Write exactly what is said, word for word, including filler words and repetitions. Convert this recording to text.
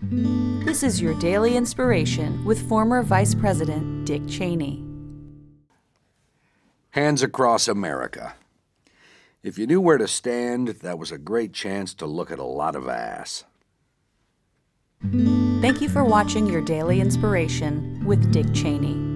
This is your daily inspiration with former Vice President Dick Cheney. Hands across America. If you knew where to stand, that was a great chance to look at a lot of ass. Thank you for watching your daily inspiration with Dick Cheney.